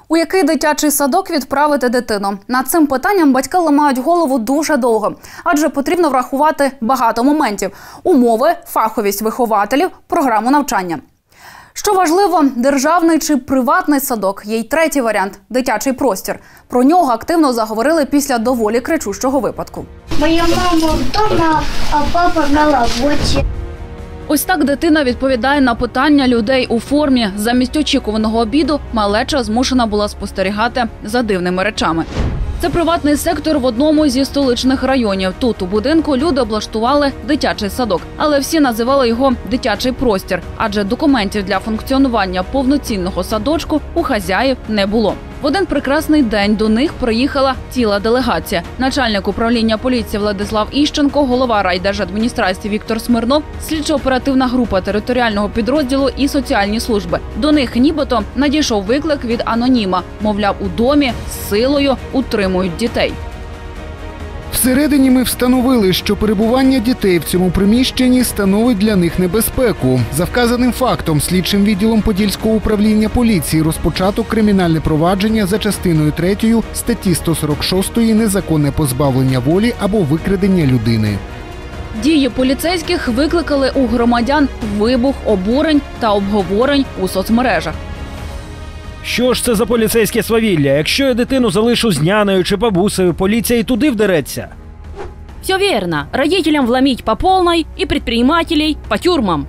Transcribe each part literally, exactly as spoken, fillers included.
У який дитячий садок відправити дитину? Над цим питанням батьки ламають голову дуже довго. Адже потрібно врахувати багато моментів – умови, фаховість вихователів, програму навчання. Що важливо, державний чи приватний садок, є й третій варіант – дитячий простір. Про нього активно заговорили після доволі кричущого випадку. Моя мама вдома, а папа на роботі. Ось так дитина відповідає на питання людей у формі. Замість очікуваного обіду малеча змушена була спостерігати за дивними речами. Це приватний сектор в одному зі столичних районів. Тут, у будинку, люди облаштували дитячий садок. Але всі називали його «дитячий простір», адже документів для функціонування повноцінного садочку у хазяїв не було. В один прекрасний день до них приїхала ціла делегація. Начальник управління поліції Владислав Іщенко, голова райдержадміністрації Віктор Смирнов, слідчо-оперативна група територіального підрозділу і соціальні служби. До них нібито надійшов виклик від аноніма. Мовляв, у домі з силою утримують дітей. Всередині ми встановили, що перебування дітей в цьому приміщенні становить для них небезпеку. За вказаним фактом слідчим відділом Подільського управління поліції розпочато кримінальне провадження за частиною третьою статті сто сорок шість «Незаконне позбавлення волі або викрадення людини». Дії поліцейських викликали у громадян вибух обурень та обговорень у соцмережах. Що ж це за поліцейське свавілля? Якщо я дитину залишу з нянею чи бабусею, поліція і туди вдереться. Все верно. Родителям вломить по полной и предпринимателей по тюрмам.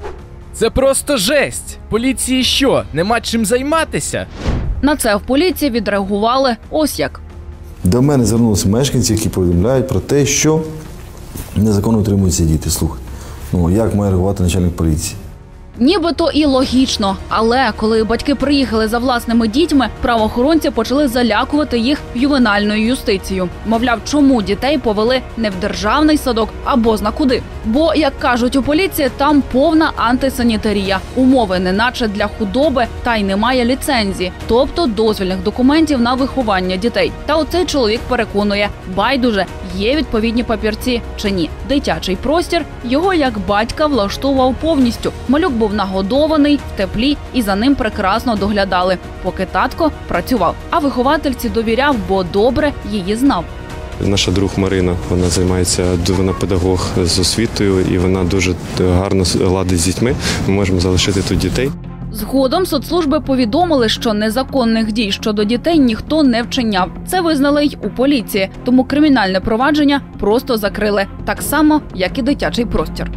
Це просто жесть. Поліції що, нема чим займатися? На це в поліції відреагували ось як. До мене звернулися мешканці, які повідомляють про те, що незаконно утримуються діти. Слухай, ну як має реагувати начальник поліції? Нібито і логічно, але коли батьки приїхали за власними дітьми, правоохоронці почали залякувати їх ювенальною юстицією. Мовляв, чому дітей повели не в державний садок, а бозна куди. Бо, як кажуть у поліції, там повна антисанітарія. Умови неначе для худоби, та й немає ліцензії, тобто дозвільних документів на виховання дітей. Та оцей чоловік переконує, байдуже, є відповідні папірці чи ні. Дитячий простір його як батька влаштовував повністю. Малюк був нагодований, в теплі і за ним прекрасно доглядали, поки татко працював. А виховательці довіряв, бо добре її знав. Наша друг Марина, вона займається, вона педагог з освітою і вона дуже гарно ладить з дітьми. Ми можемо залишити тут дітей. Згодом соцслужби повідомили, що незаконних дій щодо дітей ніхто не вчиняв. Це визнали й у поліції, тому кримінальне провадження просто закрили. Так само, як і дитячий простір.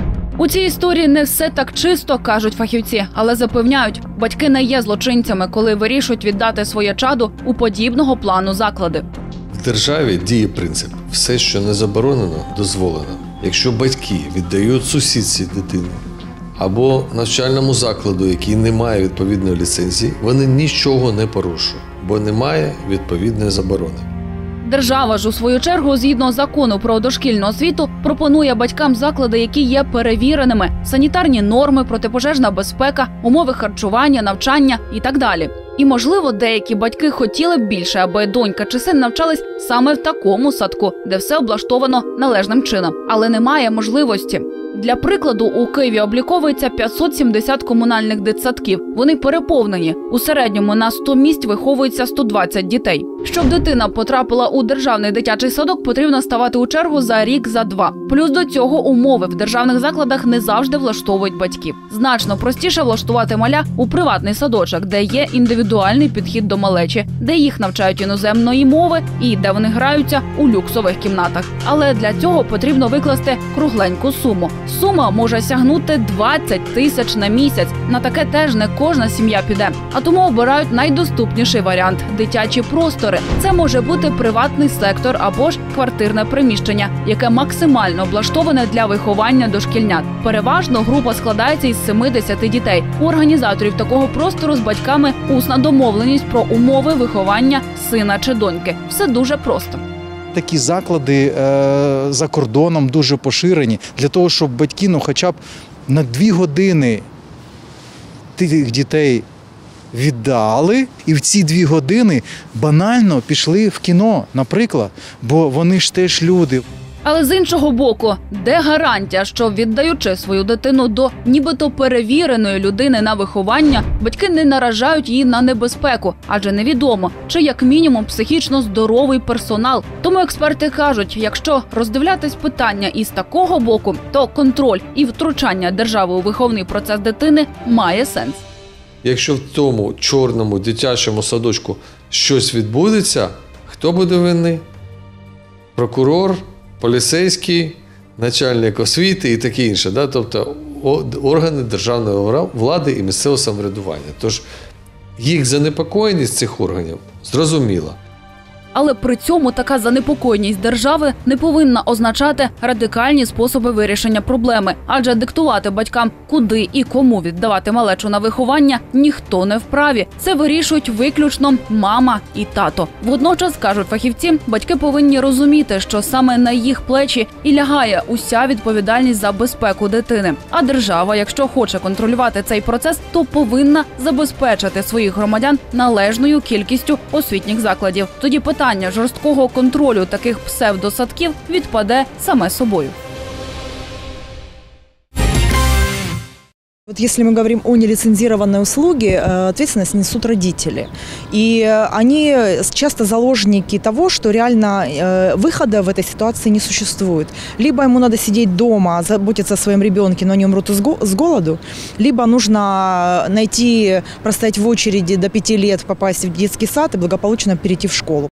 У цій історії не все так чисто, кажуть фахівці, але запевняють, батьки не є злочинцями, коли вирішують віддати своє чадо у подібного плану заклади. В державі діє принцип – все, що не заборонено, дозволено. Якщо батьки віддають сусідці дитину або навчальному закладу, який не має відповідної ліцензії, вони нічого не порушують, бо немає відповідної заборони. Держава ж, у свою чергу, згідно закону про дошкільну освіту, пропонує батькам заклади, які є перевіреними – санітарні норми, протипожежна безпека, умови харчування, навчання і так далі. І, можливо, деякі батьки хотіли б більше, аби донька чи син навчались саме в такому садку, де все облаштовано належним чином. Але немає можливості. Для прикладу, у Києві обліковується п'ятсот сімдесят комунальних дитсадків. Вони переповнені. У середньому на сто місць виховується сто двадцять дітей. Щоб дитина потрапила у державний дитячий садок, потрібно ставати у чергу за рік, за два. Плюс до цього умови в державних закладах не завжди влаштовують батьків. Значно простіше влаштувати маля у приватний садочок, де є індивідуальний підхід до малечі, де їх навчають іноземної мови і де вони граються у люксових кімнатах. Але для цього потрібно викласти кругленьку суму. Сума може сягнути двадцять тисяч на місяць. На таке теж не кожна сім'я піде. А тому обирають найдоступніший варіант – дитячі простори. Це може бути приватний сектор або ж квартирне приміщення, яке максимально облаштоване для виховання дошкільнят. Переважно група складається із семи-десяти дітей. У організаторів такого простору з батьками усна домовленість про умови виховання сина чи доньки. Все дуже просто. Такі заклади е, за кордоном дуже поширені, для того, щоб батьки ну, хоча б на дві години тих дітей віддали, і в ці дві години банально пішли в кіно, наприклад, бо вони ж теж люди. Але з іншого боку, де гарантія, що віддаючи свою дитину до нібито перевіреної людини на виховання, батьки не наражають її на небезпеку, адже невідомо, чи як мінімум психічно здоровий персонал. Тому експерти кажуть, якщо роздивлятись питання із такого боку, то контроль і втручання держави у виховний процес дитини має сенс. Якщо в тому чорному дитячому садочку щось відбудеться, хто буде винний? Прокурор, поліцейський, начальник освіти і таке інше. Да? Тобто органи державної влади і місцевого самоврядування. Тож їх занепокоєність цих органів зрозуміла. Але при цьому така занепокоєність держави не повинна означати радикальні способи вирішення проблеми. Адже диктувати батькам, куди і кому віддавати малечу на виховання, ніхто не вправі. Це вирішують виключно мама і тато. Водночас, кажуть фахівці, батьки повинні розуміти, що саме на їх плечі і лягає уся відповідальність за безпеку дитини. А держава, якщо хоче контролювати цей процес, то повинна забезпечити своїх громадян належною кількістю освітніх закладів. Тоді питання Питання жорсткого контролю таких псевдосадків відпаде саме собою. Вот если мы говорим о нелицензированной услуге, ответственность несут родители. И они часто заложники того, что реально выхода в этой ситуации не существует. Либо ему надо сидеть дома, заботиться о своем ребенке, но они умрут с голоду, либо нужно найти, простоять в очереди до пяти лет, попасть в детский сад и благополучно перейти в школу.